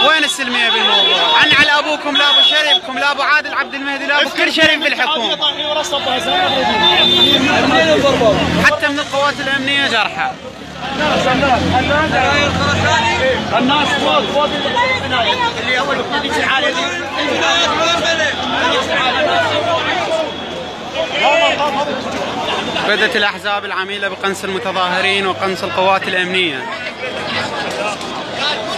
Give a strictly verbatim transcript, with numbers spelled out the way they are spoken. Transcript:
وين السلميه بالموضوع؟ عن على ابوكم لا ابو شريفكم لا ابو عادل عبد المهدي لا ابو كل شريف بالحكومه. حتى من القوات الامنيه جرحى. الناس فوق فوق اللي اول بتجي العاليه دي. بدأت الأحزاب العميلة بقنص المتظاهرين وقنص القوات الأمنية.